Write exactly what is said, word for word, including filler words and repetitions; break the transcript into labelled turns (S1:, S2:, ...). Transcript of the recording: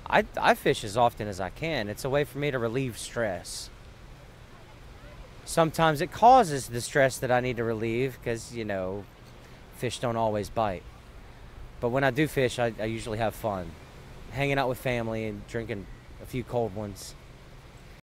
S1: I, I fish as often as I can. It's a way for me to relieve stress. Sometimes it causes the stress that I need to relieve because, you know, fish don't always bite. But when I do fish, I, I usually have fun. Hanging out with family and drinking a few cold ones.